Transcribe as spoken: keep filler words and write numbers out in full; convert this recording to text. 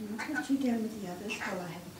I'll put you down with the others while I have